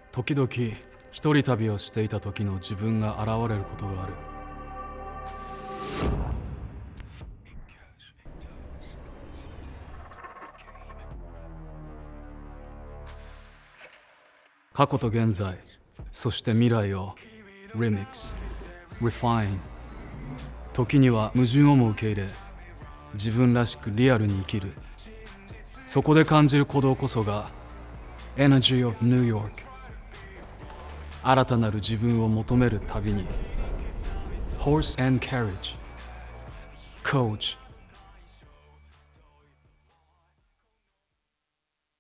時々一人旅をしていた時の自分が現れることがある。過去と現在、そして未来を Remix、Refine、時には矛盾をも受け入れ、自分らしくリアルに生きる。そこで感じる鼓動こそが Energy of New York。新たなる自分を求める旅に Horse and Carriage Coach